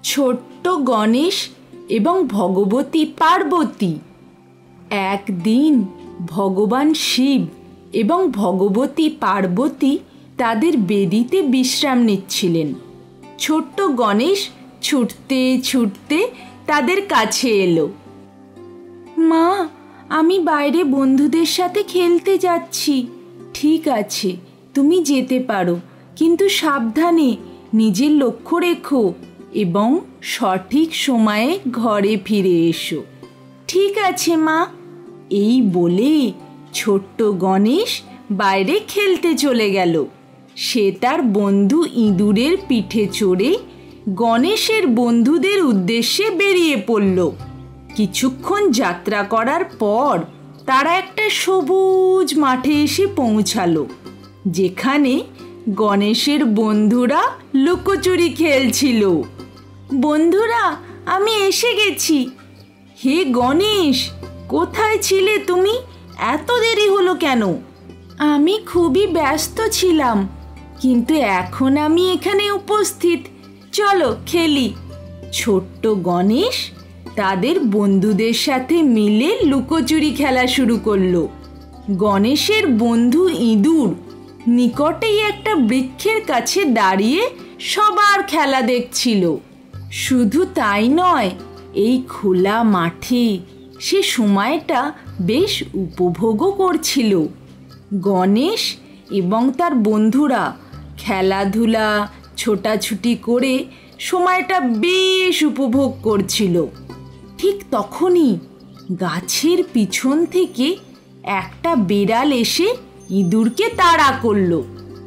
ছোট্ট গণেশ এবং ভগবতী পার্বতী। একদিন ভগবান শিব এবং ভগবতী পার্বতী তাদের বেদিতে বিশ্রাম নিচ্ছিলেন। ছোট্ট গণেশ ছুটতে ছুটতে তাদের কাছে এলো। মা, আমি বাইরে বন্ধুদের সাথে খেলতে যাচ্ছি। ঠিক আছে, তুমি যেতে পারো, কিন্তু সাবধানে, নিজের লক্ষ্য রেখো এবং সঠিক সময়ে ঘরে ফিরে এসো। ঠিক আছে মা। এই বলে ছোট্ট গণেশ বাইরে খেলতে চলে গেল। সে তার বন্ধু ইঁদুরের পিঠে চড়ে গণেশের বন্ধুদের উদ্দেশ্যে বেরিয়ে পড়ল। কিছুক্ষণ যাত্রা করার পর তারা একটা সবুজ মাঠে এসে পৌঁছালো, যেখানে গণেশের বন্ধুরা লুকোচুরি খেলছিল। বন্ধুরা, আমি এসে গেছি। হে গণেশ, কোথায় ছিলে তুমি? এত দেরি হলো কেন? আমি খুবই ব্যস্ত ছিলাম, কিন্তু এখন আমি এখানে উপস্থিত। চলো খেলি। ছোট্ট গণেশ তাদের বন্ধুদের সাথে মিলে লুকোচুরি খেলা শুরু করলো। গণেশের বন্ধু ইঁদুর নিকটেই একটা বৃক্ষের কাছে দাঁড়িয়ে সবার খেলা দেখছিল। শুধু তাই নয়, এই খোলা মাঠে সে সময়টা বেশ উপভোগও করছিল। গণেশ এবং তার বন্ধুরা খেলাধুলা ছোটাছুটি করে সময়টা বেশ উপভোগ করছিল। ঠিক তখনই গাছের পিছন থেকে একটা বিড়াল এসে ইঁদুরকে তাড়া করলো।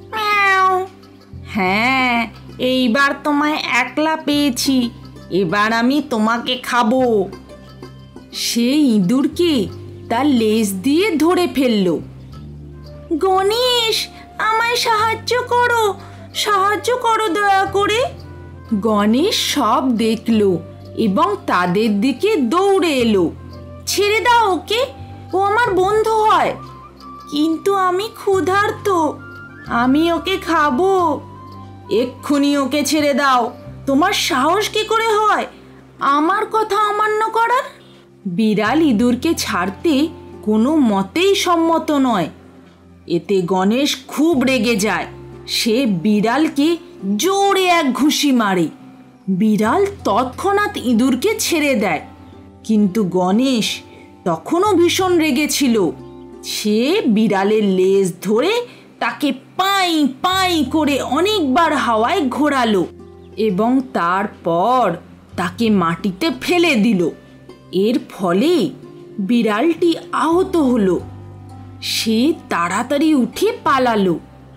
হ্যাঁ, এইবার তোমায় একলা পেয়েছি, এবার আমি তোমাকে খাবো। সে ইঁদুরকে তার লেজ দিয়ে ধরে ফেললো। গণেশ, আমায় সাহায্য করো, সাহায্য করো দয়া করে। গণেশ সব দেখলো এবং তাদের দিকে দৌড়ে এলো। ছেড়ে দাও ওকে, ও আমার বন্ধু হয়। কিন্তু আমি ক্ষুধার্ত, আমি ওকে খাবো। এক্ষুনি ওকে ছেড়ে দাও। তোমার সাহস কি করে হয় আমার কথা অমান্য করার? বিড়াল ইঁদুরকে ছাড়তে কোনো মতেই সম্মত নয়। এতে গণেশ খুব রেগে যায়। সে বিড়ালকে জোরে এক ঘুষি মারে। বিড়াল তৎক্ষণাৎ ইঁদুরকে ছেড়ে দেয়, কিন্তু গণেশ তখনও ভীষণ রেগেছিল। সে বিড়ালের লেজ ধরে তাকে পাই পাই করে অনেকবার হাওয়ায় ঘোরালো এবং তারপর তাকে মাটিতে ফেলে দিল। এর ফলে বিড়ালটি আহত হলো। সে তাড়াতাড়ি উঠে পালালো।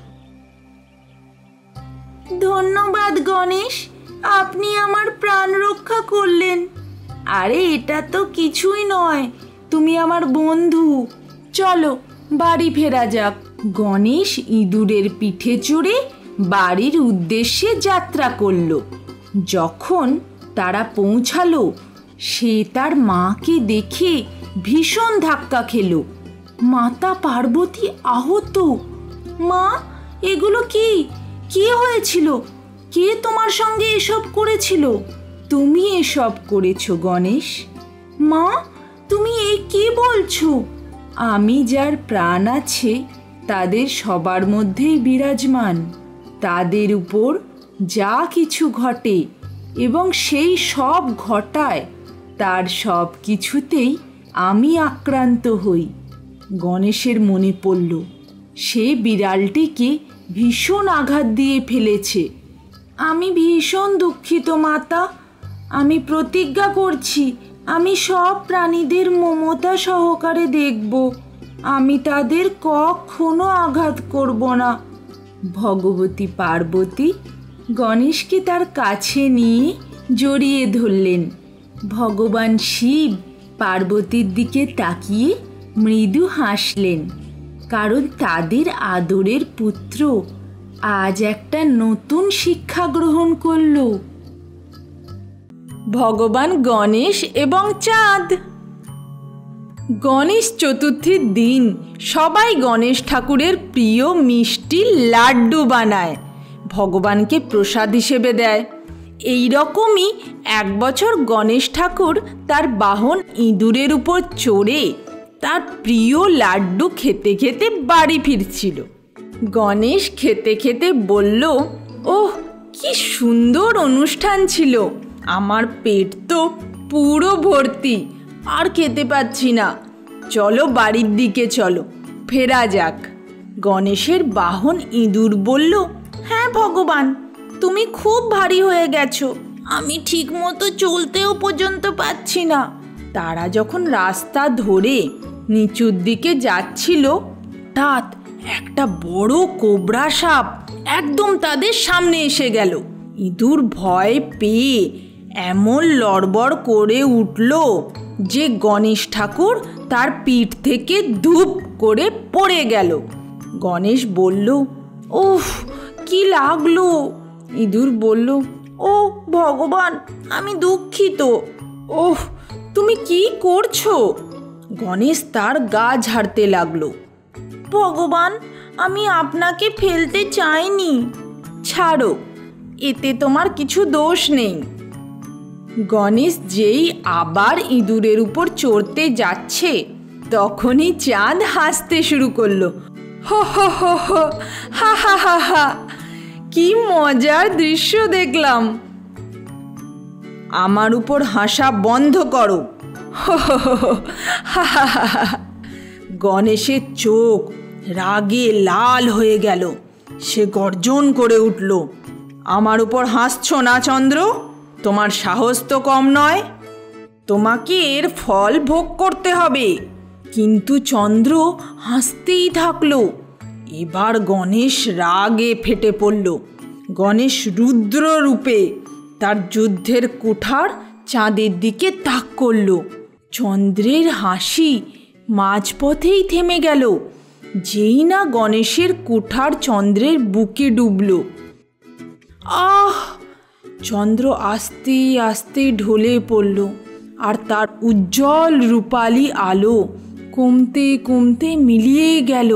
ধন্যবাদ গণেশ, আপনি আমার প্রাণ রক্ষা করলেন। আরে এটা তো কিছুই নয়, তুমি আমার বন্ধু। চলো বাড়ি ফেরা যাক। গণেশ ইঁদুরের পিঠে চড়ে বাড়ির উদ্দেশ্যে যাত্রা করলো। যখন তারা পৌঁছালো, সে তার মাকে দেখে ভীষণ ধাক্কা খেলো। মাতা পার্বতী আহত। মা, এগুলো কি কি হয়েছিল? কে তোমার সঙ্গে এসব করেছিল? তুমি এসব করেছো গণেশ। মা, তুমি এই কি বলছো? আমি যার প্রাণ আছে তাদের সবার মধ্যেই বিরাজমান। তাদের উপর যা কিছু ঘটে এবং সেই সব ঘটায়, তার সব কিছুতেই আমি আক্রান্ত হই। গণেশের মনে পড়ল সে বিড়ালটিকে ভীষণ আঘাত দিয়ে ফেলেছে। আমি ভীষণ দুঃখিত মাতা। আমি প্রতিজ্ঞা করছি আমি সব প্রাণীদের মমতা সহকারে দেখব। আমি তাদের কখনো আঘাত করব না। ভগবতী পার্বতী গণেশকে তার কাছে নিয়ে জড়িয়ে ধরলেন। ভগবান শিব পার্বতীর দিকে তাকিয়ে মৃদু হাসলেন, কারণ তাদের আদরের পুত্র আজ একটা নতুন শিক্ষা গ্রহণ করল। ভগবান গণেশ এবং চাঁদ। গণেশ চতুর্থীর দিন সবাই গণেশ ঠাকুরের প্রিয় মিষ্টি লাড্ডু বানায়, ভগবানকে প্রসাদ হিসেবে দেয়। এই রকমই এক বছর গণেশ ঠাকুর তার বাহন ইঁদুরের উপর চড়ে তার প্রিয় লাড্ডু খেতে খেতে বাড়ি ফিরছিল। গণেশ খেতে খেতে বলল, ওহ, কি সুন্দর অনুষ্ঠান ছিল, আমার পেট তো পুরো ভর্তি, আর খেতে পাচ্ছি না, চলো বাড়ির দিকে চলো, ফেরা যাক। গণেশের বাহন ইঁদুর বলল, হ্যাঁ ভগবান, তুমি খুব ভারী হয়ে গেছো, আমি ঠিক মতো চলতেও পর্যন্ত পাচ্ছি না। তারা যখন রাস্তা ধরে নিচুর দিকে যাচ্ছিল, হঠাৎ একটা বড় কোবরা সাপ একদম তাদের সামনে এসে গেল। ইঁদুর ভয় পেয়ে এমন লড়বড় করে উঠল যে গণেশ ঠাকুর তার পিঠ থেকে ধূপ করে পড়ে গেল। গণেশ বলল, উফ, কি লাগলো? ইঁদুর বলল, ও ভগবান, আমি দুঃখিত। ওহ, তুমি কি করছো? গণেশ তার গা ঝাড়তে লাগলো। ভগবান, আমি আপনাকে ফেলতে চাইনি, ছাড়ো, এতে তোমার কিছু দোষ নেই। গণেশ যেই আবার ইঁদুরের উপর চড়তে যাচ্ছে, তখনই চাঁদ হাসতে শুরু করলো। হো হো হো হো, হা হা হা হা, কি মজার দৃশ্য দেখলাম। আমার উপর হাসা বন্ধ করো। হো হো হো, হা হা হা হা। গণেশের চোখ রাগে লাল হয়ে গেল। সে গর্জন করে উঠল, আমার উপর হাসছো না চন্দ্র? তোমার সাহস তো কম নয়, তোমাকে এর ফল ভোগ করতে হবে। কিন্তু চন্দ্র হাসতেই থাকলো। এবার গণেশ রাগে ফেটে পড়ল। গণেশ রুদ্র রূপে তার যুদ্ধের কুঠার চাঁদের দিকে তাক করল। চন্দ্রের হাসি মাঝপথেই থেমে গেল, যেই না গণেশের কুঠার চন্দ্রের বুকে ডুবল। আহ! চন্দ্র আস্তে আস্তে ঢলে পড়ল, আর তার উজ্জ্বল রূপালি আলো কমতে কমতে মিলিয়ে গেল।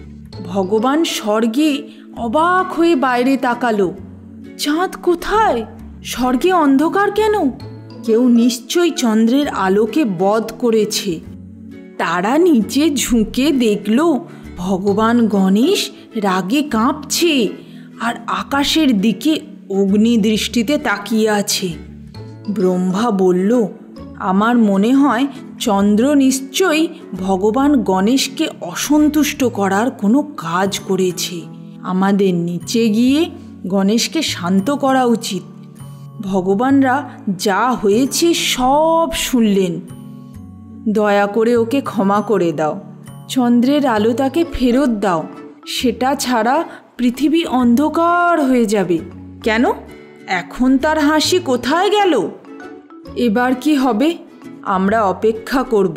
ভগবান স্বর্গে অবাক হয়ে বাইরে তাকালো। চাঁদ কোথায়? স্বর্গে অন্ধকার কেন? কেউ নিশ্চয়ই চন্দ্রের আলোকে বধ করেছে। তারা নিচে ঝুঁকে দেখল ভগবান গণেশ রাগে কাঁপছে আর আকাশের দিকে অগ্নিদৃষ্টিতে তাকিয়ে আছে। ব্রহ্মা বলল, আমার মনে হয় চন্দ্র নিশ্চয়ই ভগবান গণেশকে অসন্তুষ্ট করার কোনো কাজ করেছে। আমাদের নিচে গিয়ে গণেশকে শান্ত করা উচিত। ভগবানরা যা হয়েছে সব শুনলেন, দয়া করে ওকে ক্ষমা করে দাও। চন্দ্রের আলো তাকে ফেরত দাও, সেটা ছাড়া পৃথিবী অন্ধকার হয়ে যাবে। কেন? এখন তার হাসি কোথায় গেল? এবার কি হবে? আমরা অপেক্ষা করব।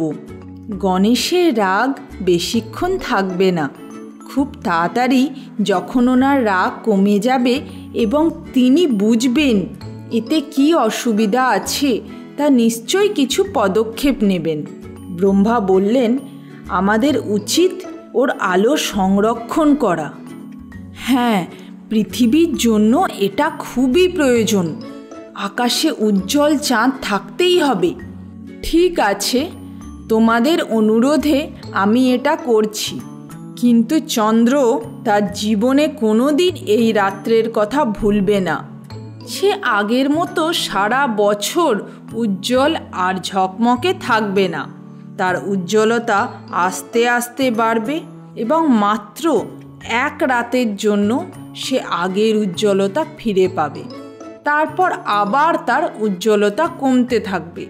গণেশের রাগ বেশিক্ষণ থাকবে না। খুব তাড়াতাড়ি যখন ওনার রাগ কমে যাবে এবং তিনি বুঝবেন এতে কি অসুবিধা আছে, তা নিশ্চয়ই কিছু পদক্ষেপ নেবেন। ব্রহ্মা বললেন, আমাদের উচিত ওর আলো সংরক্ষণ করা। হ্যাঁ, পৃথিবীর জন্য এটা খুবই প্রয়োজন। আকাশে উজ্জ্বল চাঁদ থাকতেই হবে। ঠিক আছে, তোমাদের অনুরোধে আমি এটা করছি। কিন্তু চন্দ্র তার জীবনে কোনো দিন এই রাত্রের কথা ভুলবে না। সে আগের মতো সারা বছর উজ্জ্বল আর ঝকমকে থাকবে না। তার উজ্জ্বলতা আস্তে আস্তে বাড়বে এবং মাত্র এক রাতের জন্য সে আগের উজ্জ্বলতা ফিরে পাবে। তারপর আবার তার উজ্জ্বলতা কমতে থাকবে,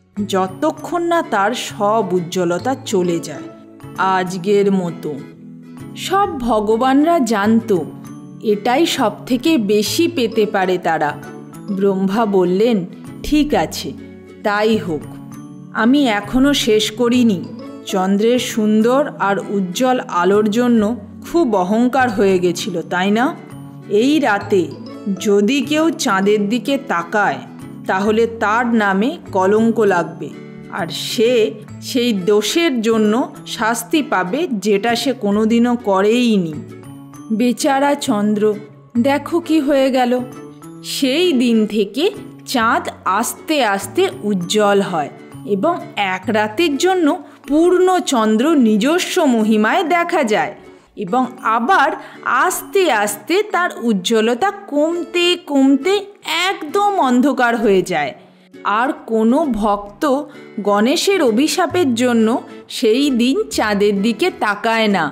যতক্ষণ না তার সব উজ্জ্বলতা চলে যায়, আজকের মতো। সব ভগবানরা জানতো এটাই সব থেকে বেশি পেতে পারে তারা। ব্রহ্মা বললেন, ঠিক আছে, তাই হোক। আমি এখনো শেষ করিনি। চন্দ্রের সুন্দর আর উজ্জ্বল আলোর জন্য খুব অহংকার হয়ে গেছিল, তাই না? এই রাতে যদি কেউ চাঁদের দিকে তাকায়, তাহলে তার নামে কলঙ্ক লাগবে, আর সে সেই দোষের জন্য শাস্তি পাবে যেটা সে কোনোদিনও করেইনি। বেচারা চন্দ্র, দেখো কি হয়ে গেল। সেই দিন থেকে চাঁদ আস্তে আস্তে উজ্জ্বল হয় এবং এক রাতের জন্য পূর্ণ চন্দ্র নিজস্ব মহিমায় দেখা যায় এবং আবার আস্তে আস্তে তার উজ্জ্বলতা কমতে কমতে একদম অন্ধকার হয়ে যায়। আর কোনো ভক্ত গণেশের অভিশাপের জন্য সেই দিন চাঁদের দিকে তাকায় না।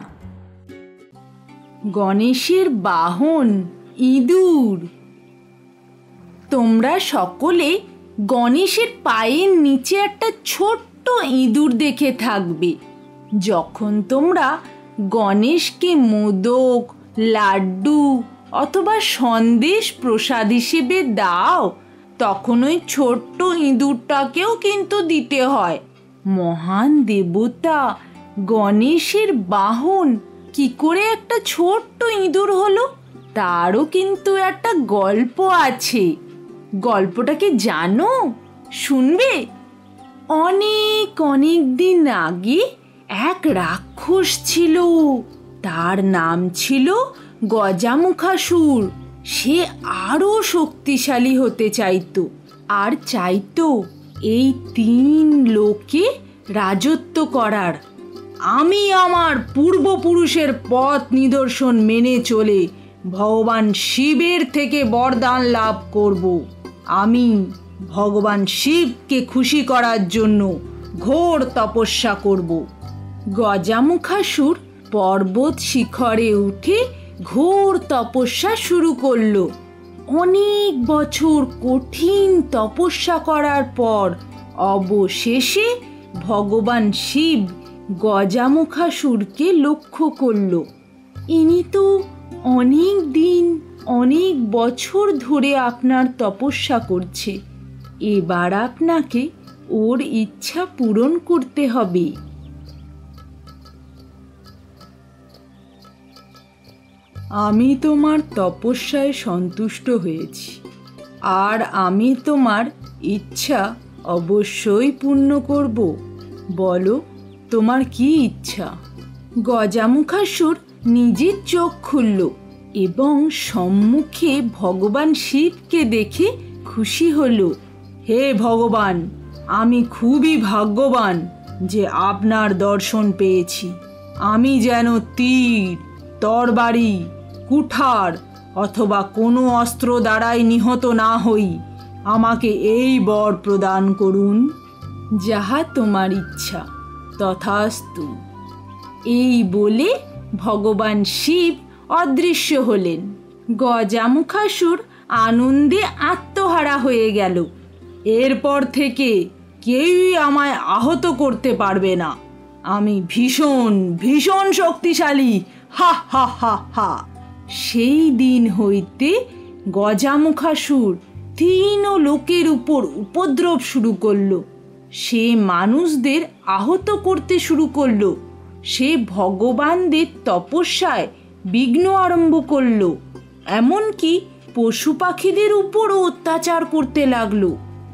গণেশের বাহন ইঁদুর। তোমরা সকলে গণেশের পায়ের নিচে একটা ছোট্ট ইঁদুর দেখে থাকবে। যখন তোমরা গণেশকে মোদক, লাড্ডু অথবা সন্দেশ প্রসাদ হিসেবে দাও, তখন ওই ছোট্ট ইঁদুরটাকেও কিন্তু দিতে হয়। মহান দেবতা গণেশের বাহন কি করে একটা ছোট্ট ইঁদুর হলো, তারও কিন্তু একটা গল্প আছে। গল্পটা কি জানো? শুনবে? অনেক অনেক দিন আগে এক রাক্ষস ছিল, তার নাম ছিল গজামুখাসুর। সে আরো শক্তিশালী হতে চাইতো আর চাইতো এই 3 লোকে রাজত্ব করার। আমি আমার পূর্বপুরুষের পথ নিদর্শন মেনে চলে ভগবান শিবের থেকে বরদান লাভ করব। আমি ভগবান শিবকে খুশি করার জন্য ঘোর তপস্যা করব। গজামুখাসুর পর্বত শিখরে উঠে ঘোর তপস্যা শুরু করলো। অনেক বছর কঠিন তপস্যা করার পর অবশেষে ভগবান শিব গজামুখাসুরকে লক্ষ্য করল। ইনি তো অনেক দিন অনেক বছর ধরে আপনার তপস্যা করছে, এবার আপনাকে ওর ইচ্ছা পূরণ করতে হবে। আমি তোমার তপস্যায় সন্তুষ্ট হয়েছি, আর আমি তোমার ইচ্ছা অবশ্যই পূর্ণ করব। বলো, তোমার কি ইচ্ছা? গজামুখাসুর নিজের চোখ খুলল এবং সম্মুখে ভগবান শিবকে দেখে খুশি হলো। হে ভগবান, আমি খুবই ভাগ্যবান যে আপনার দর্শন পেয়েছি। আমি যেন তীর, তরবারি, কুঠার অথবা কোনো অস্ত্র দ্বারাই নিহত না হই। আমাকে এই বর প্রদান করুন। যাহা তোমার ইচ্ছা, তথাস্তু। এই বলে ভগবান শিব অদৃশ্য হলেন। গজামুখাসুর আনন্দে আত্মহারা হয়ে গেল। এরপর থেকে কেউই আমায় আহত করতে পারবে না। আমি ভীষণ ভীষণ শক্তিশালী। হা হা হা হা। সেই দিন হইতে গজামুখাসুর 3 লোকের উপর উপদ্রব শুরু করল। সে মানুষদের আহত করতে শুরু করল। সে ভগবানদের তপস্যায় বিঘ্ন আরম্ভ করল। এমনকি পশু পাখিদের উপরও অত্যাচার করতে লাগলো।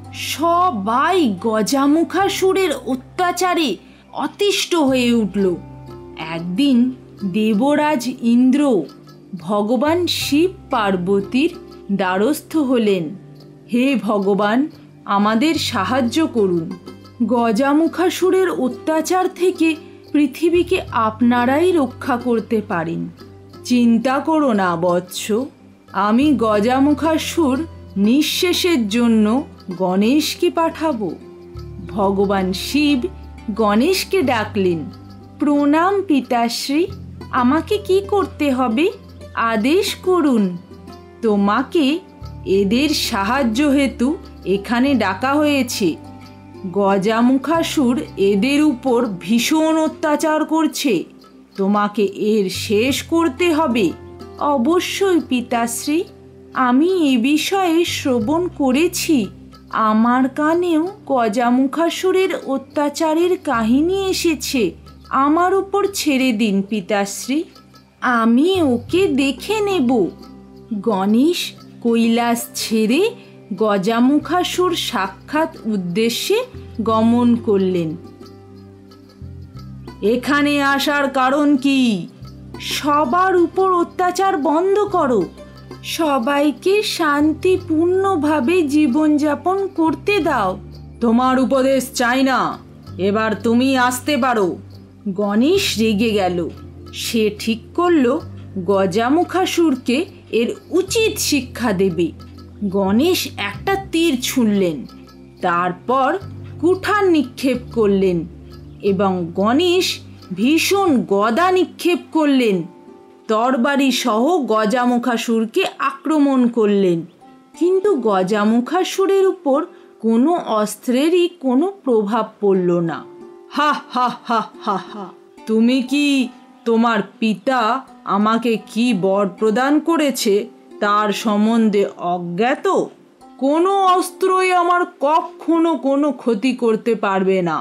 সবাই গজামুখাসুরের অত্যাচারে অতিষ্ঠ হয়ে উঠল। একদিন দেবরাজ ইন্দ্র ভগবান শিব পার্বতীর দ্বারস্থ হলেন। হে ভগবান, আমাদের সাহায্য করুন। গজামুখাসুরের অত্যাচার থেকে পৃথিবীকে আপনারাই রক্ষা করতে পারেন। চিন্তা করো না বৎস, আমি গজামুখাসুর নিঃশেষের জন্য গণেশকে পাঠাবো। ভগবান শিব গণেশকে ডাকলেন। প্রণাম পিতাশ্রী, আমাকে কি করতে হবে? আদেশ করুন। তোমাকে এদের সাহায্য হেতু এখানে ডাকা হয়েছে। গজামুখাসুর এদের উপর ভীষণ অত্যাচার করছে। তোমাকে এর শেষ করতে হবে। অবশ্যই পিতাশ্রী, আমি এ বিষয়ে শ্রবণ করেছি। আমার কানেও গজামুখাসুরের অত্যাচারের কাহিনী এসেছে। আমার উপর ছেড়ে দিন পিতাশ্রী, আমি ওকে দেখে নেব। গণেশ কৈলাস ছেড়ে গজামুখাসুর সাক্ষাৎ উদ্দেশ্যে গমন করলেন। এখানে আসার কারণ কি? সবার উপর অত্যাচার বন্ধ করো, সবাইকে শান্তিপূর্ণভাবে জীবনযাপন করতে দাও। তোমার উপদেশ চাই না, এবার তুমি আসতে পারো। গণেশ রেগে গেল। সে ঠিক করল গজামুখাসুরকে এর উচিত শিক্ষা দেবে। গণেশ একটা তীর ছুঁড়লেন, তারপর কুঠার নিক্ষেপ করলেন এবং গণেশ ভীষণ গদা নিক্ষেপ করলেন। তরবারি সহ গজামুখাসুরকে আক্রমণ করলেন, কিন্তু গজামুখাসুরের উপর কোনো অস্ত্রেরই কোনো প্রভাব পড়ল না। হা হা হা হা হা, তুমি কি তোমার পিতা আমাকে কি বর প্রদান করেছে তার সম্বন্ধে অজ্ঞাত? কোনো অস্ত্রই আমার কখনো কোনো ক্ষতি করতে পারবে না।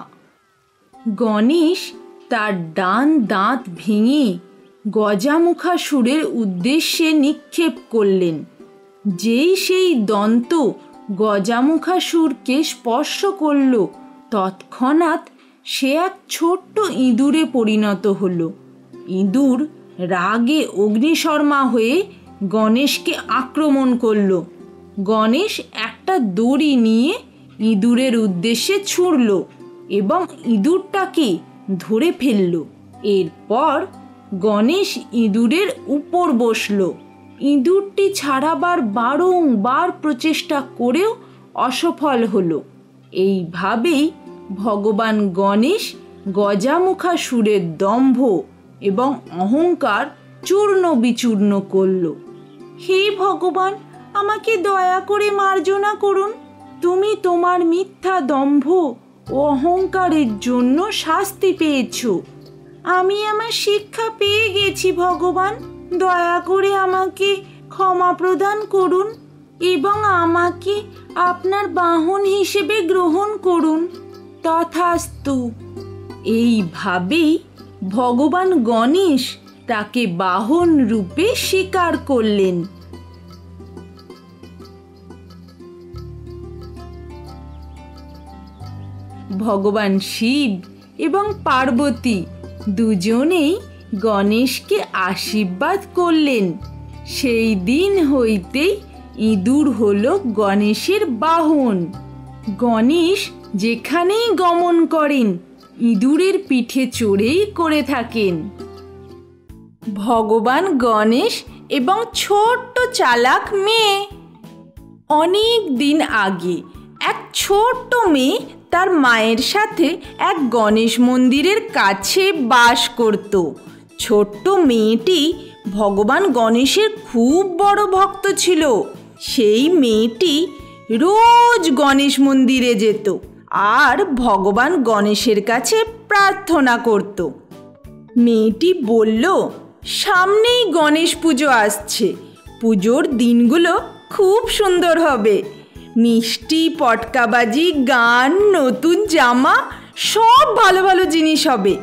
গণেশ তার ডান দাঁত ভেঙে গজামুখাসুরের উদ্দেশ্যে নিক্ষেপ করলেন। যেই সেই দন্ত গজামুখাসুরকে স্পর্শ করল, তৎক্ষণাৎ সে এক ছোট্ট ইঁদুরে পরিণত হলো। ইঁদুর রাগে অগ্নিশর্মা হয়ে গণেশকে আক্রমণ করল। গণেশ একটা দড়ি নিয়ে ইঁদুরের উদ্দেশ্যে ছুঁড়ল এবং ইঁদুরটাকে ধরে ফেলল। এরপর গণেশ ইঁদুরের উপর বসল। ইঁদুরটি ছাড়াবার বারংবার প্রচেষ্টা করেও অসফল হলো। এইভাবেই ভগবান গণেশ গজামুখাসুরের দম্ভ এবং অহংকার চূর্ণ বিচূর্ণ করল। হে ভগবান, আমাকে দয়া করে মার্জনা করুন। তুমি তোমার মিথ্যা দম্ভ ও অহংকারের জন্য শাস্তি পেয়েছ। আমি আমার শিক্ষা পেয়ে গেছি ভগবান, দয়া করে আমাকে ক্ষমা প্রদান করুন এবং আমাকে আপনার বাহন হিসেবে গ্রহণ করুন। তথাস্তু। এইভাবেই ভগবান গণেশ তাকে বাহন রূপে স্বীকার করলেন। ভগবান শিব এবং পার্বতী দুজনেই গণেশকে আশীর্বাদ করলেন। সেই দিন হইতেই ইঁদুর হলো গণেশের বাহন। গণেশ যেখানেই গমন করেন ইঁদুরের পিঠে চড়েই করে থাকেন। ভগবান গণেশ এবং ছোট্ট চালাক মেয়ে। অনেক দিন আগে এক ছোট্ট মেয়ে তার মায়ের সাথে এক গণেশ মন্দিরের কাছে বাস করত। ছোট্ট মেয়েটি ভগবান গণেশের খুব বড় ভক্ত ছিল। সেই মেয়েটি রোজ গণেশ মন্দিরে যেত আর ভগবান গণেশের কাছে প্রার্থনা করত। মেয়েটি বলল, সামনেই গণেশ পুজো আসছে, পুজোর দিনগুলো খুব সুন্দর হবে। মিষ্টি, পটকাবাজি, গান, নতুন জামা, সব ভালো ভালো জিনিস হবে।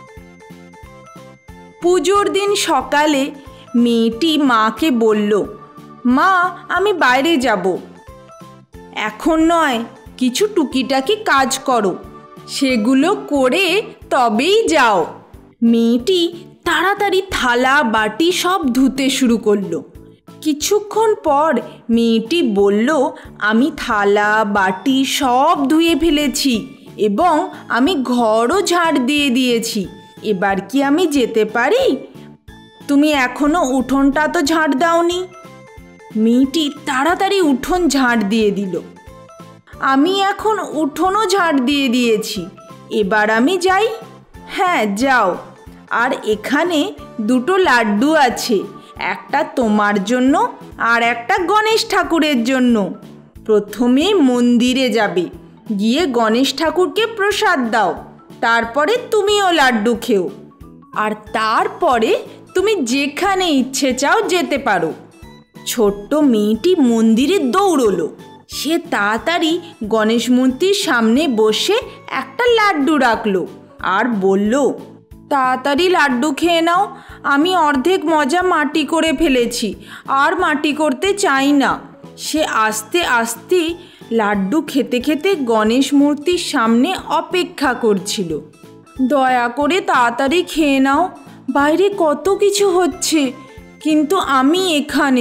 পুজোর দিন সকালে মেয়েটি মাকে বলল, মা, আমি বাইরে যাব। এখন নয়, কিছু টুকিটাকি কাজ করো, সেগুলো করে তবেই যাও। মেয়েটি তাড়াতাড়ি থালা বাটি সব ধুতে শুরু করলো। কিছুক্ষণ পর মেয়েটি বলল, আমি থালা বাটি সব ধুয়ে ফেলেছি এবং আমি ঘরও ঝাড় দিয়ে দিয়েছি। এবার কি আমি যেতে পারি? তুমি এখনো উঠোনটা তো ঝাড় দাওনি। মেয়েটি তাড়াতাড়ি উঠোন ঝাড় দিয়ে দিল। আমি এখন উঠোনও ঝাড় দিয়ে দিয়েছি, এবার আমি যাই? হ্যাঁ, যাও। আর এখানে দুটো লাড্ডু আছে, একটা তোমার জন্য আর একটা গণেশ ঠাকুরের জন্য। প্রথমে মন্দিরে যাবে, গিয়ে গণেশ ঠাকুরকে প্রসাদ দাও, তারপরে তুমিও লাড্ডু খেও, আর তারপরে তুমি যেখানে ইচ্ছে চাও যেতে পারো। ছোট্ট মেয়েটি মন্দিরে দৌড়লো। সে তাড়াতাড়ি গণেশ মূর্তির সামনে বসে একটা লাড্ডু রাখলো আর বলল, তাড়াতাড়ি লাড্ডু খেয়ে নাও, আমি অর্ধেক মজা মাটি করে ফেলেছি, আর মাটি করতে চাই না। সে আস্তে আস্তে লাড্ডু খেতে খেতে গণেশ মূর্তির সামনে অপেক্ষা করছিল। দয়া করে তাড়াতাড়ি খেয়ে নাও, বাইরে কত কিছু হচ্ছে, কিন্তু আমি এখানে,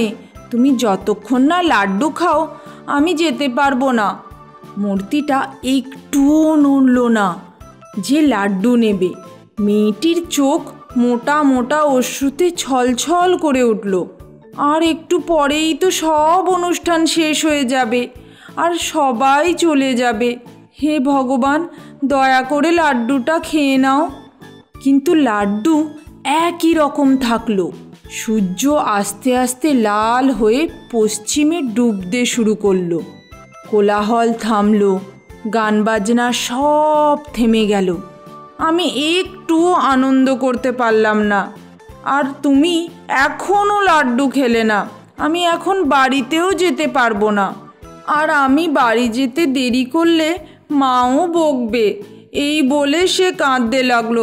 তুমি যতক্ষণ না লাড্ডু খাও আমি যেতে পারবো না। মূর্তিটা একটুও নড়ল না যে লাড্ডু নেবে। মেয়েটির চোখ মোটা মোটা অশ্রুতে ছলছল করে উঠল। আর একটু পরেই তো সব অনুষ্ঠান শেষ হয়ে যাবে আর সবাই চলে যাবে। হে ভগবান, দয়া করে লাড্ডুটা খেয়ে নাও। কিন্তু লাড্ডু একই রকম থাকলো। সূর্য আস্তে আস্তে লাল হয়ে পশ্চিমে ডুবতে শুরু করলো। কোলাহল থামলো, গান বাজনা সব থেমে গেল। আমি একটুও আনন্দ করতে পারলাম না। আর তুমি এখনও লাড্ডু খেলে না। আমি এখন বাড়িতেও যেতে পারবো না। আর আমি বাড়ি যেতে দেরি করলে মাও বকবে। এই বলে সে কাঁদতে লাগলো।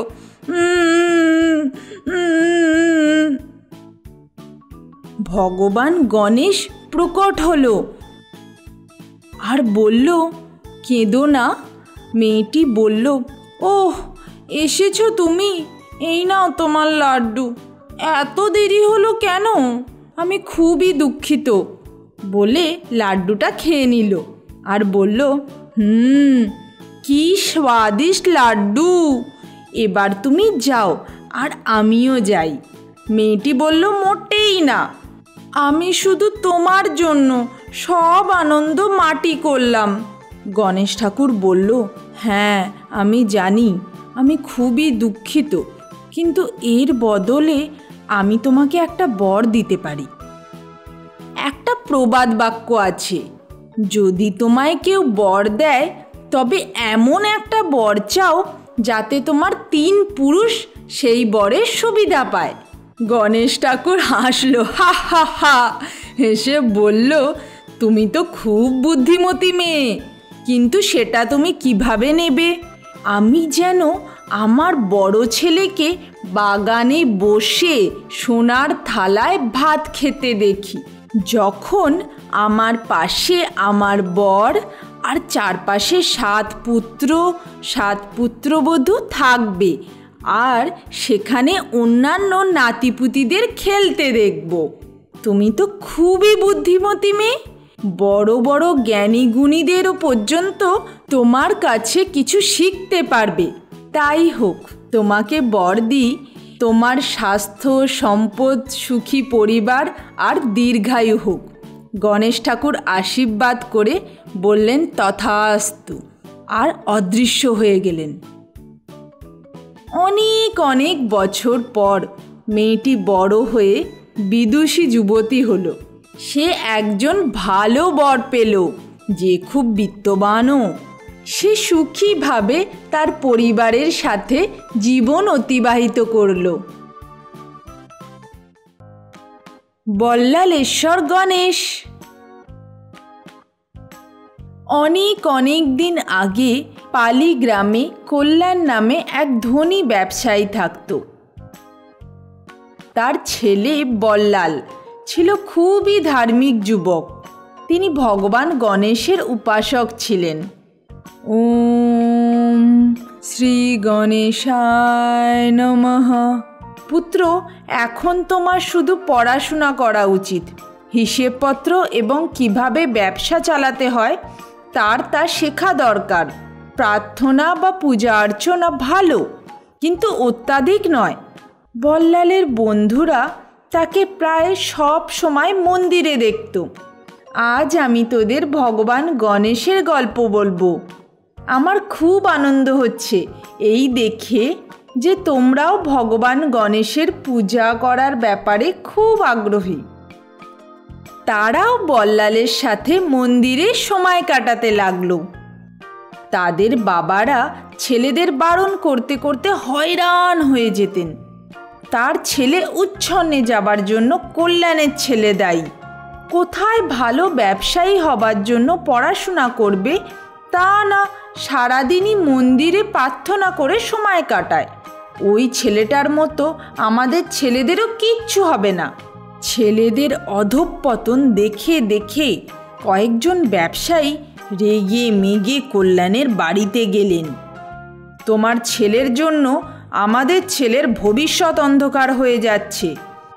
ভগবান গণেশ প্রকট হলো আর বলল, কেঁদো না। মেয়েটি বলল, ওহ, এসেছো তুমি? এই নাও তোমার লাড্ডু। এত দেরি হলো কেন? আমি খুবই দুঃখিত। বলে লাড্ডুটা খেয়ে নিল আর বলল, কি স্বাদিষ্ট লাড্ডু। এবার তুমি যাও আর আমিও যাই। মেয়েটি বলল, মোটেই না, আমি শুধু তোমার জন্য সব আনন্দ মাটি করলাম। গণেশ ঠাকুর বলল, হ্যাঁ আমি জানি, আমি খুবই দুঃখিত, কিন্তু এর বদলে আমি তোমাকে একটা বর দিতে পারি। একটা প্রবাদ বাক্য আছে, যদি তোমায় কেউ বর দেয় তবে এমন একটা বর চাও যাতে তোমার 3 পুরুষ সেই বরের সুবিধা পায়। গণেশ ঠাকুর হাসলো, হা হা হা, হেসে বলল, তুমি তো খুব বুদ্ধিমতী মেয়ে, কিন্তু সেটা তুমি কিভাবে নেবে? আমি যেন আমার বড় ছেলেকে বাগানে বসে সোনার থালায় ভাত খেতে দেখি, যখন আমার পাশে আমার বর আর চারপাশে 7 পুত্র 7 পুত্রবধূ থাকবে, আর সেখানে অন্যান্য নাতিপুতিদের খেলতে দেখব। তুমি তো খুবই বুদ্ধিমতী মেয়ে। বড় বড় জ্ঞানী গুণীদেরও পর্যন্ত তোমার কাছে কিছু শিখতে পারবে। তাই হোক, তোমাকে বর দিই, তোমার স্বাস্থ্য, সম্পদ, সুখী পরিবার আর দীর্ঘায়ু হোক। গণেশ ঠাকুর আশীর্বাদ করে বললেন, তথাস্তু, আর অদৃশ্য হয়ে গেলেন। অনেক অনেক বছর পর মেয়েটি বড় হয়ে বিদুষী যুবতী হলো। সে একজন ভালো বর পেল যে খুব বিত্তবানও। সে সুখীভাবে তার পরিবারের সাথে জীবন অতিবাহিত করল। বল্লালেশ্বর গণেশ। অনেক অনেক দিন আগে পালি গ্রামে কল্যাণ নামে এক ধনী ব্যবসায়ী থাকত। তার ছেলে বল্লাল ছিল খুবই ধার্মিক যুবক। তিনি ভগবান গণেশের উপাসক ছিলেন। ওম শ্রী গণেশায় নমঃ। পুত্র, এখন তোমার শুধু পড়াশোনা করা উচিত। হিসেবপত্র এবং কিভাবে ব্যবসা চালাতে হয় তা শেখা দরকার। প্রার্থনা বা পূজা অর্চনা ভালো, কিন্তু অত্যাধিক নয়। বল্লালের বন্ধুরা তাকে প্রায় সব সময় মন্দিরে দেখত। আজ আমি তোদের ভগবান গণেশের গল্প বলবো। আমার খুব আনন্দ হচ্ছে এই দেখে যে তোমরাও ভগবান গণেশের পূজা করার ব্যাপারে খুব আগ্রহী। তারাও বল্লালের সাথে মন্দিরে সময় কাটাতে লাগলো। তাদের বাবারা ছেলেদের বারণ করতে করতে হয়রান হয়ে যেতেন। তার ছেলে উচ্ছন্নে যাবার জন্য কল্যাণের ছেলে দায়ী। কোথায় ভালো ব্যবসায়ী হবার জন্য পড়াশোনা করবে তা না, সারাদিনই মন্দিরে প্রার্থনা করে সময় কাটায়। ওই ছেলেটার মতো আমাদের ছেলেদেরও কিচ্ছু হবে না। ছেলেদের অধঃপতন দেখে দেখে কয়েকজন ব্যবসায়ী রেগে মেগে কল্যাণের বাড়িতে গেলেন। তোমার ছেলের জন্য আমাদের ছেলের ভবিষ্যৎ অন্ধকার হয়ে যাচ্ছে।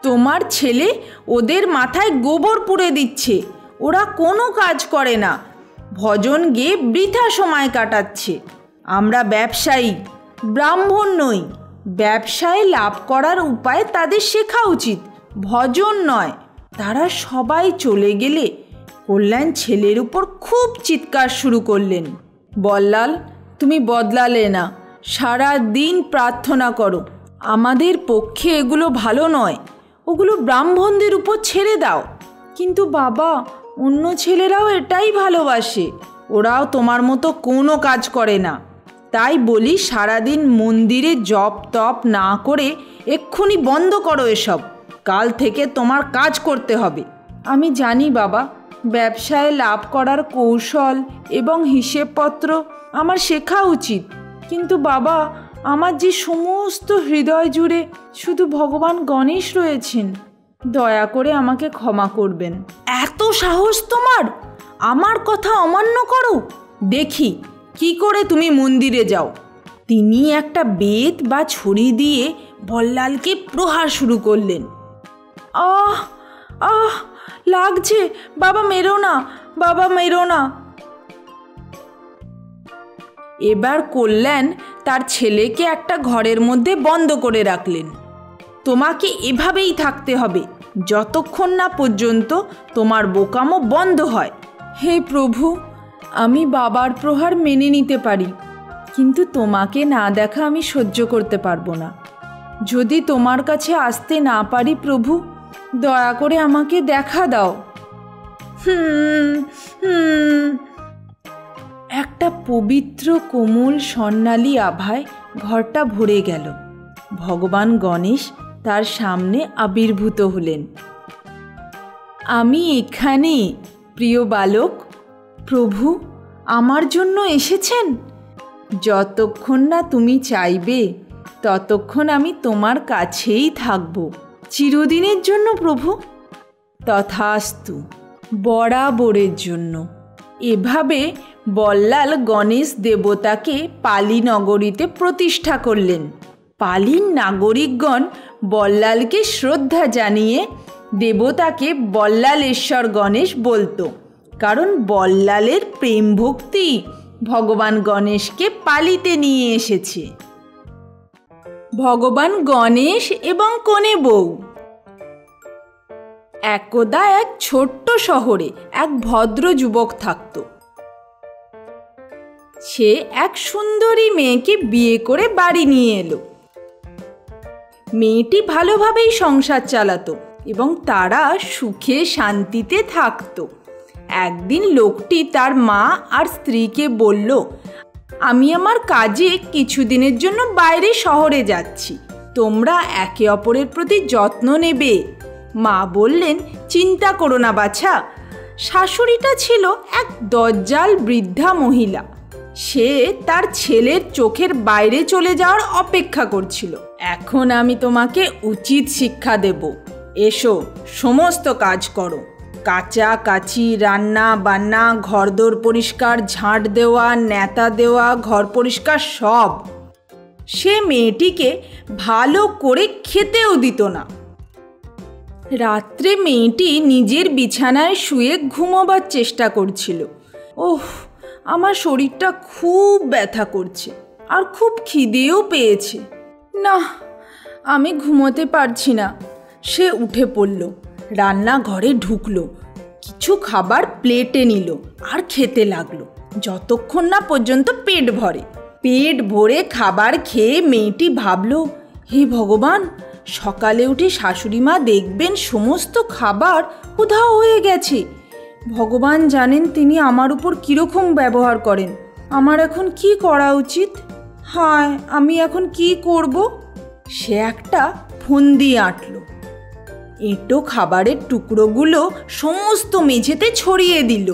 তোমার ছেলে ওদের মাথায় গোবর পুড়ে দিচ্ছে। ওরা কোনো কাজ করে না, ভজন গেয়ে বৃথা সময় কাটাচ্ছে। আমরা ব্যবসায়ী, ব্রাহ্মণ নই। ব্যবসায় লাভ করার উপায় তাদের শেখা উচিত, ভজন নয়। তারা সবাই চলে গেলে কল্যাণ ছেলের উপর খুব চিৎকার শুরু করলেন। বল্লাল, তুমি বদলালে না, সারা দিন প্রার্থনা করো। আমাদের পক্ষে এগুলো ভালো নয়, ওগুলো ব্রাহ্মণদের উপর ছেড়ে দাও। কিন্তু বাবা, অন্য ছেলেরাও এটাই ভালোবাসে, ওরাও তোমার মতো কোনো কাজ করে না। তাই বলি, সারাদিন মন্দিরে জপ তপ না করে এক্ষুনি বন্ধ করো এসব। কাল থেকে তোমার কাজ করতে হবে। আমি জানি বাবা, ব্যবসায় লাভ করার কৌশল এবং হিসেবপত্র আমার শেখা উচিত। কিন্তু বাবা, আমার যে সমস্ত হৃদয় জুড়ে শুধু ভগবান গণেশ রয়েছেন, দয়া করে আমাকে ক্ষমা করবেন। এত সাহস তোমার, আমার কথা অমান্য করো? দেখি কি করে তুমি মন্দিরে যাও। তিনি একটা বেত বা ছুরি দিয়ে বল্লালকে প্রহার শুরু করলেন। আহ আহ লাগছে, বাবা মেরো না, বাবা মেরো না। এবার কল্যাণ তার ছেলেকে একটা ঘরের মধ্যে বন্ধ করে রাখলেন। তোমাকে এভাবেই থাকতে হবে যতক্ষণ না পর্যন্ত তোমার বোকামো বন্ধ হয়। হে প্রভু, আমি বাবার প্রহার মেনে নিতে পারি, কিন্তু তোমাকে না দেখা আমি সহ্য করতে পারবো না। যদি তোমার কাছে আসতে না পারি প্রভু, দয়া করে আমাকে দেখা দাও। একটা পবিত্র কোমল স্বর্ণালী আভায় ঘরটা ভরে গেল। ভগবান গণেশ তার সামনে আবির্ভূত হলেন। আমি এখানে, প্রিয় বালক। প্রভু আমার জন্য এসেছেন? যতক্ষণ না তুমি চাইবে ততক্ষণ আমি তোমার কাছেই থাকব, চিরদিনের জন্য প্রভু। তথাস্তু, বরাবরের জন্য। এভাবে বল্লাল গণেশ দেবতাকে পালি নগরীতে প্রতিষ্ঠা করলেন। পালির নাগরিকগণ বল্লালকে শ্রদ্ধা জানিয়ে দেবতাকে বল্লালেশ্বর গণেশ বলতো, কারণ বল্লালের প্রেম ভক্তি ভগবান গণেশকে পালিতে নিয়ে এসেছে। ভগবান গণেশ এবং কনে বউ। একদা এক ছোট্ট শহরে এক ভদ্র যুবক থাকত। সে এক সুন্দরী মেয়েকে বিয়ে করে বাড়ি নিয়ে এলো। মেয়েটি ভালোভাবেই সংসার চালাতো এবং তারা সুখে শান্তিতে থাকতো। একদিন লোকটি তার মা আর স্ত্রীকে বলল, আমি আমার কাজে কিছুদিনের জন্য বাইরে শহরে যাচ্ছি, তোমরা একে অপরের প্রতি যত্ন নেবে। মা বললেন, চিন্তা করো না বাছা। শাশুড়িটা ছিল এক দজ্জাল বৃদ্ধা মহিলা। সে তার ছেলের চোখের বাইরে চলে যাওয়ার অপেক্ষা করছিল। এখন আমি তোমাকে উচিত শিক্ষা দেব। এসো, সমস্ত কাজ করো, কাচাকাচি, রান্না বান্না, ঘরদোর পরিষ্কার, ঝাঁট দেওয়া, ন্যাতা দেওয়া, ঘর পরিষ্কার, সব। সে মেয়েটিকে ভালো করে খেতেও দিত না। রাত্রে মেয়েটি নিজের বিছানায় শুয়ে ঘুমোবার চেষ্টা করছিল। ওহ, আমার শরীরটা খুব ব্যথা করছে আর খুব খিদেও পেয়েছে। না, আমি ঘুমোতে পারছি না। সে উঠে পড়ল, রান্নাঘরে ঢুকলো, কিছু খাবার প্লেটে নিল আর খেতে লাগলো, যতক্ষণ না পর্যন্ত পেট ভরে। পেট ভরে খাবার খেয়ে মেয়েটি ভাবল, হে ভগবান, সকালে উঠে শাশুড়ি মা দেখবেন সমস্ত খাবার উধাও হয়ে গেছে। ভগবান জানেন তিনি আমার উপর কীরকম ব্যবহার করেন। আমার এখন কি করা উচিত? হায়, আমি এখন কি করব? সে একটা ফন্দি আঁটল। এঁটো খাবারের টুকরোগুলো সমস্ত মেঝেতে ছড়িয়ে দিল।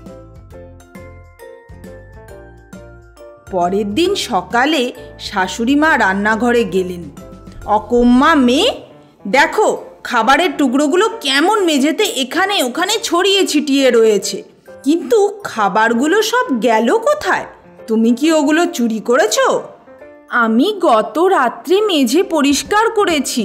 পরের দিন সকালে শাশুড়ি মা রান্নাঘরে গেলেন। অকম্মা মেয়ে, দেখো খাবারের টুকরোগুলো কেমন মেঝেতে এখানে ওখানে ছড়িয়ে ছিটিয়ে রয়েছে, কিন্তু খাবারগুলো সব গেল কোথায়? তুমি কি ওগুলো চুরি করেছো? আমি গত রাত্রে মেঝে পরিষ্কার করেছি,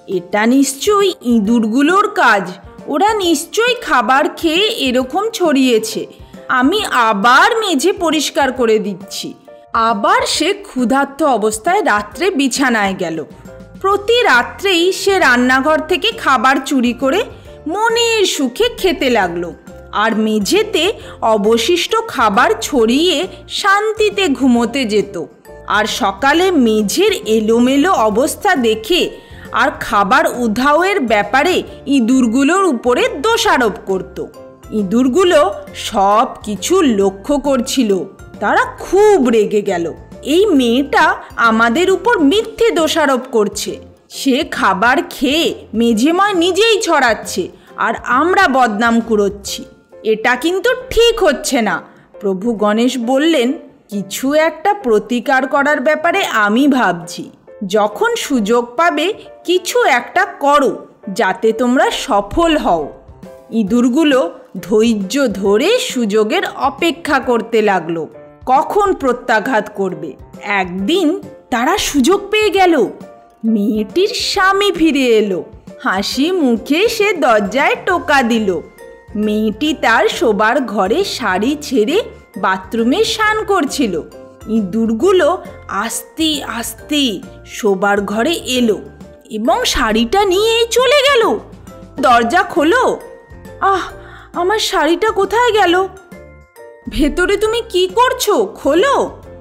এটা নিশ্চয়ই ইঁদুরগুলোর কাজ। ওরা নিশ্চয়ই খাবার খেয়ে এরকম ছড়িয়েছে। আমি আবার মেঝে পরিষ্কার করে দিচ্ছি। আবার সে ক্ষুধার্ত অবস্থায় রাত্রে বিছানায় গেল। প্রতি রাত্রেই সে রান্নাঘর থেকে খাবার চুরি করে মনের সুখে খেতে লাগলো, আর মেঝেতে অবশিষ্ট খাবার ছড়িয়ে শান্তিতে ঘুমোতে যেত। আর সকালে মেঝের এলোমেলো অবস্থা দেখে আর খাবার উধাওয়ের ব্যাপারে ইঁদুরগুলোর উপরে দোষারোপ করত। ইঁদুরগুলো সব কিছু লক্ষ্য করছিল। তারা খুব রেগে গেল। এই মেয়েটা আমাদের উপর মিথ্যে দোষারোপ করছে। সে খাবার খেয়ে মেঝেময় নিজেই ছড়াচ্ছে, আর আমরা বদনাম কুড়োচ্ছি। এটা কিন্তু ঠিক হচ্ছে না। প্রভু গণেশ বললেন, কিছু একটা প্রতিকার করার ব্যাপারে আমি ভাবছি। যখন সুযোগ পাবে কিছু একটা করো, যাতে তোমরা সফল হও। ইঁদুরগুলো ধৈর্য ধরে সুযোগের অপেক্ষা করতে লাগলো, কখন প্রত্যাঘাত করবে। একদিন তারা সুযোগ পেয়ে গেল। মেয়েটির স্বামী ফিরে এলো। হাসি মুখে সে দরজায় টোকা দিল। মেয়েটি তার শোবার ঘরে শাড়ি ছেড়ে বাথরুমে স্নান করছিল। ইঁদুরগুলো আস্তে আস্তে শোবার ঘরে এলো এবং শাড়িটা নিয়ে চলে গেল। দরজা খোলো। আহ, আমার শাড়িটা কোথায় গেল? ভেতরে তুমি কি করছো? খোলো।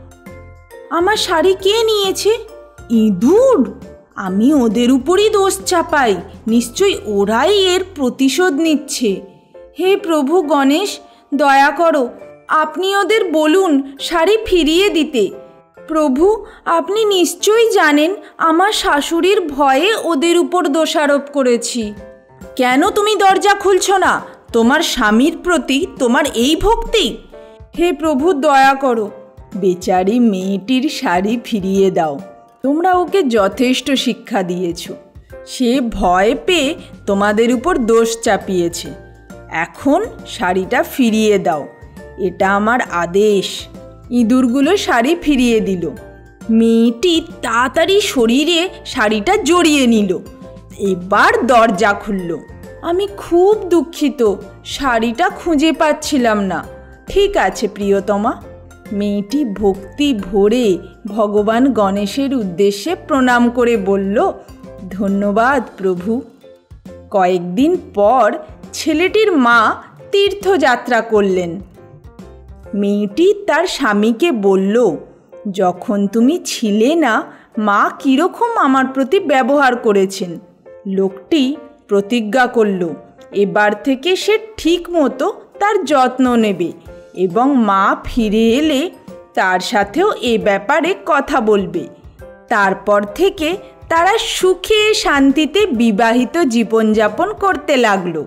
আমার শাড়ি কে নিয়েছে? ইঁদুর। আমি ওদের উপরই দোষ চাপাই। নিশ্চয়ই ওরাই এর প্রতিশোধ নিচ্ছে। হে প্রভু গণেশ, দয়া করো, আপনি ওদের বলুন শাড়ি ফিরিয়ে দিতে। প্রভু, আপনি নিশ্চয়ই জানেন আমার শাশুড়ির ভয়ে ওদের উপর দোষারোপ করেছি। কেন তুমি দরজা খুলছো না? তোমার স্বামীর প্রতি তোমার এই ভক্তি? হে প্রভু, দয়া করো, বেচারি মেয়েটির শাড়ি ফিরিয়ে দাও। তোমরা ওকে যথেষ্ট শিক্ষা দিয়েছ। সে ভয় পেয়ে তোমাদের উপর দোষ চাপিয়েছে। এখন শাড়িটা ফিরিয়ে দাও, এটা আমার আদেশ। ইঁদুরগুলো শাড়ি ফিরিয়ে দিল। মেয়েটি তাড়াতাড়ি শরীরে শাড়িটা জড়িয়ে নিল। এবার দরজা খুলল। আমি খুব দুঃখিত, শাড়িটা খুঁজে পাচ্ছিলাম না। ঠিক আছে প্রিয়তমা। মেয়েটি ভক্তি ভরে ভগবান গণেশের উদ্দেশ্যে প্রণাম করে বলল, ধন্যবাদ প্রভু। কয়েকদিন পর ছেলেটির মা তীর্থযাত্রা করলেন। মেয়েটি তার স্বামীকে বলল, যখন তুমি ছিলে না, মা কীরকম আমার প্রতি ব্যবহার করেছেন। লোকটি প্রতিজ্ঞা করল, এবার থেকে সে ঠিক মতো তার যত্ন নেবে এবং মা ফিরে এলে তার সাথেও এ ব্যাপারে কথা বলবে। তারপর থেকে তারা সুখে শান্তিতে বিবাহিত জীবনযাপন করতে লাগলো।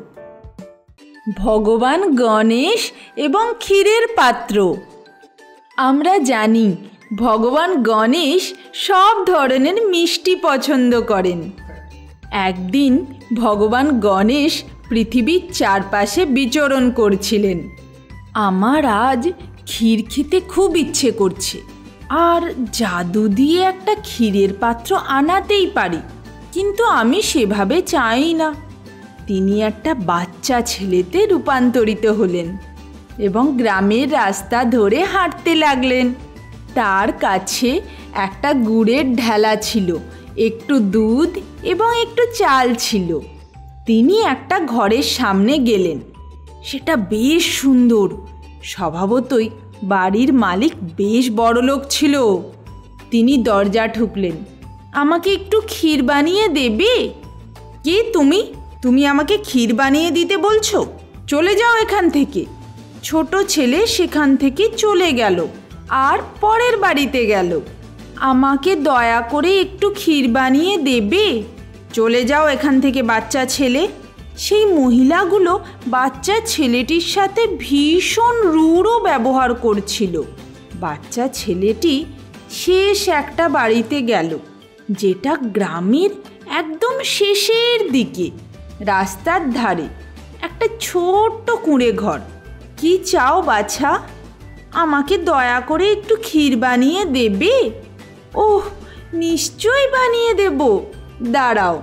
ভগবান গণেশ এবং ক্ষীরের পাত্র। আমরা জানি ভগবান গণেশ সব ধরনের মিষ্টি পছন্দ করেন। একদিন ভগবান গণেশ পৃথিবীর চারপাশে বিচরণ করছিলেন। আমার আজ ক্ষীর খেতে খুব ইচ্ছে করছে, আর জাদু দিয়ে একটা ক্ষীরের পাত্র আনাতেই পারি, কিন্তু আমি সেভাবে চাই না। তিনি একটা বাচ্চা ছেলেতে রূপান্তরিত হলেন এবং গ্রামের রাস্তা ধরে হাঁটতে লাগলেন। তার কাছে একটা গুড়ের ঢেলা ছিল, একটু দুধ এবং একটু চাল ছিল। তিনি একটা ঘরের সামনে গেলেন। সেটা বেশ সুন্দর। স্বভাবতই বাড়ির মালিক বেশ বড়লোক ছিল। তিনি দরজা ঠুকলেন। আমাকে একটু ক্ষীর বানিয়ে দেবে? কে তুমি? তুমি আমাকে ক্ষীর বানিয়ে দিতে বলছো? চলে যাও এখান থেকে। ছোট ছেলে সেখান থেকে চলে গেল আর পরের বাড়িতে গেল। আমাকে দয়া করে একটু ক্ষীর বানিয়ে দেবে? চলে যাও এখান থেকে বাচ্চা ছেলে। সেই মহিলাগুলো বাচ্চা ছেলেটির সাথে ভীষণ রূঢ় ব্যবহার করছিল। বাচ্চা ছেলেটি শেষ একটা বাড়িতে গেল, যেটা গ্রামের একদম শেষের দিকে, রাস্তার ধারে একটা ছোট্ট কুঁড়ে ঘর। কি চাও বাছা? আমাকে দয়া করে একটু ক্ষীর বানিয়ে দেবে? ওহ, নিশ্চয়ই বানিয়ে দেব। দাঁড়াও।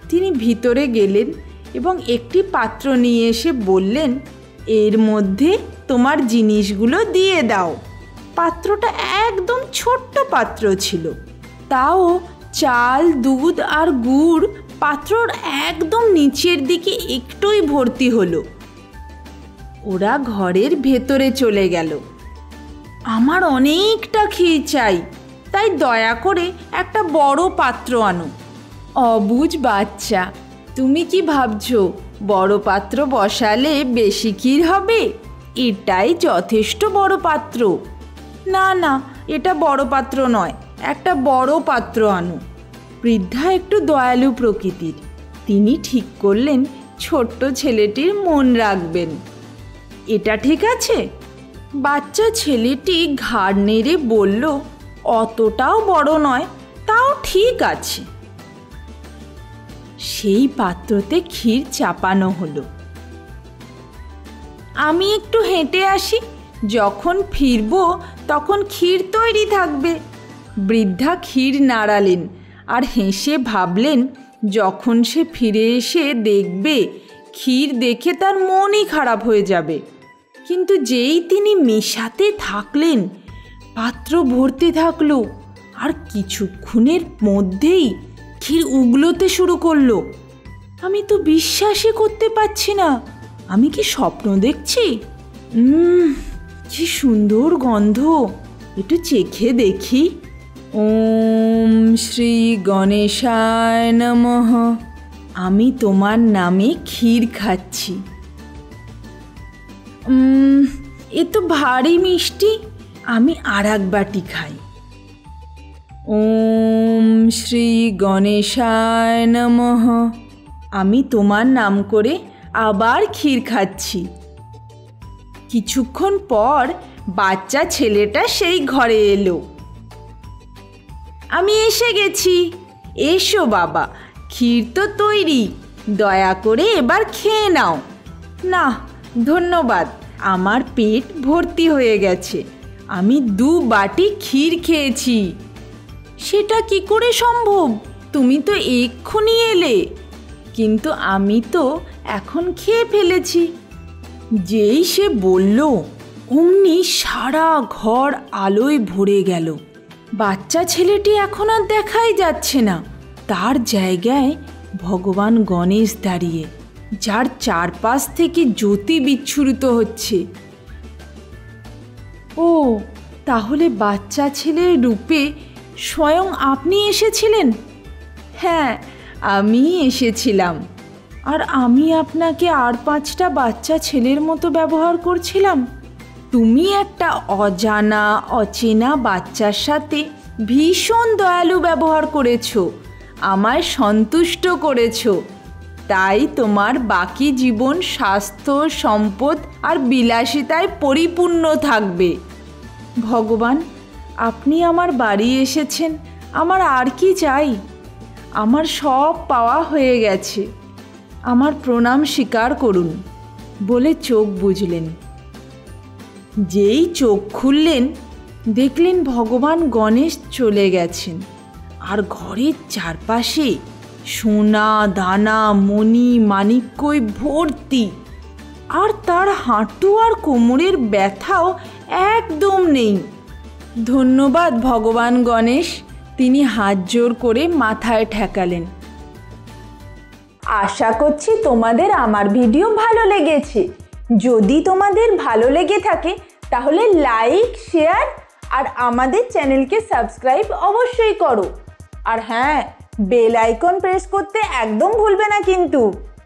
তিনি ভিতরে গেলেন এবং একটি পাত্র নিয়ে এসে বললেন, এর মধ্যে তোমার জিনিসগুলো দিয়ে দাও। পাত্রটা একদম ছোট্ট পাত্র ছিল, তাও চাল, দুধ আর গুড় পাত্রর একদম নিচের দিকে একটুই ভর্তি হলো। ওরা ঘরের ভেতরে চলে গেল। আমার অনেকটা ক্ষীর চাই, তাই দয়া করে একটা বড় পাত্র আনো। অবুঝ বাচ্চা, তুমি কি ভাবছো বড় পাত্র বসালে বেশি ক্ষীর হবে? এটাই যথেষ্ট বড় পাত্র। না না, এটা বড় পাত্র নয়, একটা বড় পাত্র আনো। বৃদ্ধা একটু দয়ালু প্রকৃতির, তিনি ঠিক করলেন ছোট্ট ছেলেটির মন রাখবেন। এটা ঠিক আছে? বাচ্চা ছেলেটি ঘাড় নেড়ে বলল, অতটাও বড় নয়, তাও ঠিক আছে। সেই পাত্রতে ক্ষীর চাপানো হলো। আমি একটু হেঁটে আসি, যখন ফিরব তখন ক্ষীর তৈরি থাকবে। বৃদ্ধা ক্ষীর নাড়ালেন আর হেসে ভাবলেন, যখন সে ফিরে এসে দেখবে ক্ষীর দেখে তার মনই খারাপ হয়ে যাবে। কিন্তু যেই তিনি মেশাতে থাকলেন, পাত্র ভরতে থাকলো আর কিছুক্ষণের মধ্যেই ক্ষীর উগলোতে শুরু করলো। আমি তো বিশ্বাসই করতে পারছি না, আমি কি স্বপ্ন দেখছি? কি সুন্দর গন্ধ, একটু চেখে দেখি। ওম শ্রী গণেশায় নমঃ। আমি তোমার নামে ক্ষীর খাচ্ছি। এ তো ভারী মিষ্টি, আমি আর এক বাটি খাই। ওম শ্রী গণেশায় নমঃ। আমি তোমার নাম করে আবার ক্ষীর খাচ্ছি। কিছুক্ষণ পর বাচ্চা ছেলেটা সেই ঘরে এলো। আমি এসে গেছি, এসো বাবা, ক্ষীর তো তৈরি, দয়া করে এবার খেয়ে নাও। না ধন্যবাদ, আমার পেট ভর্তি হয়ে গেছে, আমি 2 বাটি ক্ষীর খেয়েছি। সেটা কি করে সম্ভব? তুমি তো এক্ষুনি এলে। কিন্তু আমি তো এখন খেয়ে ফেলেছি। যেই সে বলল, অমনি সারা ঘর আলোয় ভরে গেল। বাচ্চা ছেলেটি এখন আর দেখাই যাচ্ছে না, তার জায়গায় ভগবান গণেশ দাঁড়িয়ে, যার চারপাশ থেকে জ্যোতি বিচ্ছুরিত হচ্ছে। ও, তাহলে বাচ্চা ছেলের রূপে স্বয়ং আপনি এসেছিলেন? হ্যাঁ, আমি এসেছিলাম, আর আমি আপনাকে আর 5টা বাচ্চা ছেলের মতো ব্যবহার করছিলাম। তুমি একটা অজানা অচেনা বাচ্চার সাথে ভীষণ দয়ালু ব্যবহার করেছো, আমায় সন্তুষ্ট করেছো, তাই তোমার বাকি জীবন স্বাস্থ্য, সম্পদ আর বিলাসিতায় পরিপূর্ণ থাকবে। ভগবান, আপনি আমার বাড়ি এসেছেন, আমার আর কি চাই? আমার সব পাওয়া হয়ে গেছে, আমার প্রণাম স্বীকার করুন বলে চোখ বুজলেন। যেই চোখ খুললেন, দেখলেন ভগবান গণেশ চলে গেছেন, আর ঘরের চারপাশে সোনা দানা মণি মাণিক্যই ভর্তি, আর তার হাঁটু আর কোমরের ব্যথাও একদম নেই। ধন্যবাদ ভগবান গণেশ, তিনি হাত জোর করে মাথায় ঠেকালেন। আশা করছি তোমাদের আমার ভিডিও ভালো লেগেছে। যদি তোমাদের ভালো লেগে থাকে তাহলে লাইক, শেয়ার আর আমাদের চ্যানেলকে সাবস্ক্রাইব অবশ্যই করো। আর হ্যাঁ, বেল আইকন প্রেস করতে একদম ভুলবে না কিন্তু।